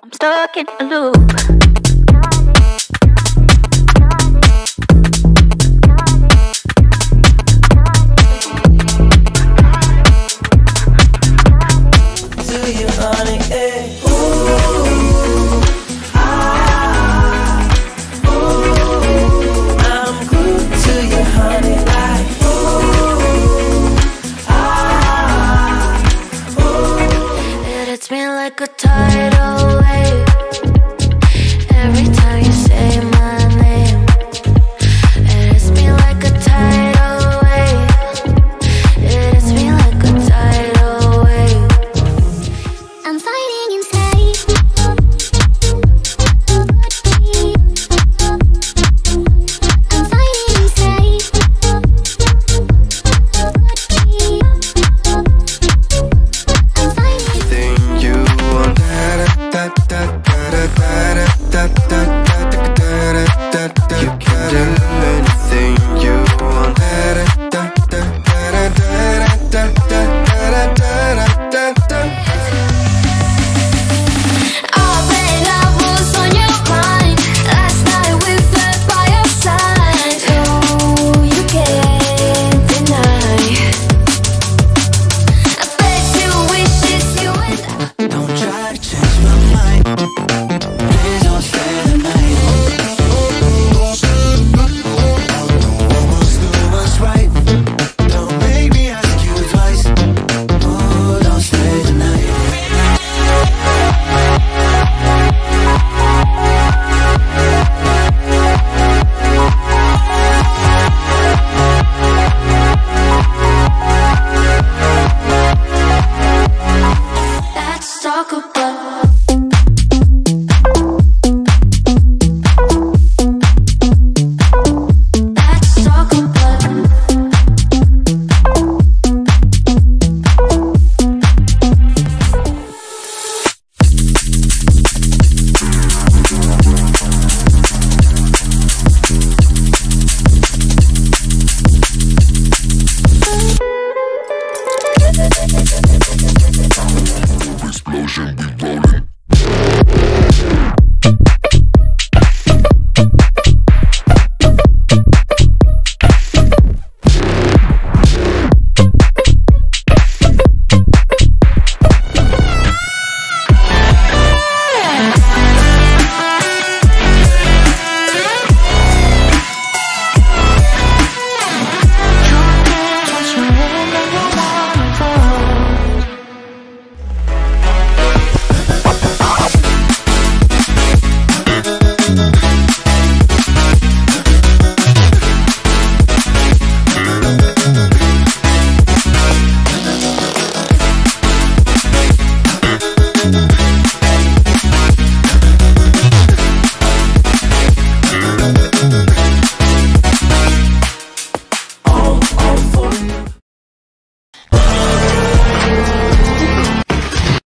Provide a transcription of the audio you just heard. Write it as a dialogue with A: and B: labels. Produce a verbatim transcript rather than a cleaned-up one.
A: I'm stuck in a loop.
B: Like a tidal wave, every time you say my name. It hits me like a tidal wave. It hits me like a tidal wave. I'm fighting inside. I'm fighting inside. I'm fighting.
C: You want da da da da da da da da da. You can do anything you want. Da da da da da da da da da da.
B: All day I was on your mind. Last night we fell by your side. No, you can't deny. I bet you wish it's you and I.
D: Don't try to change my mind. Please don't stay the night. Almost do what's right. Don't make me ask you twice. Oh, don't stay the night.
B: Let's talk about